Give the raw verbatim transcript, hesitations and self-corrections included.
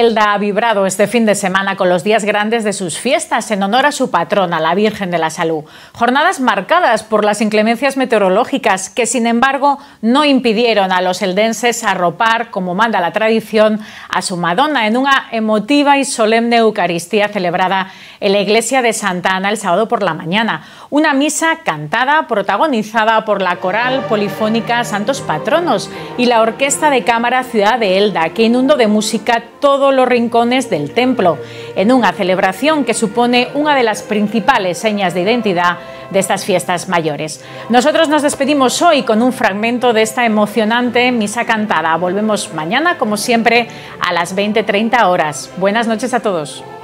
Elda ha vibrado este fin de semana con los días grandes de sus fiestas en honor a su patrona, la Virgen de la Salud. Jornadas marcadas por las inclemencias meteorológicas que, sin embargo, no impidieron a los eldenses arropar, como manda la tradición, a su Madonna en una emotiva y solemne Eucaristía celebrada en la iglesia de Santa Ana el sábado por la mañana. Una misa cantada, protagonizada por la coral polifónica Santos Patronos y la orquesta de cámara Ciudad de Elda, que inundó de música todos los rincones del templo, en una celebración que supone una de las principales señas de identidad de estas fiestas mayores. Nosotros nos despedimos hoy con un fragmento de esta emocionante misa cantada. Volvemos mañana, como siempre, a las veinte treinta horas. Buenas noches a todos.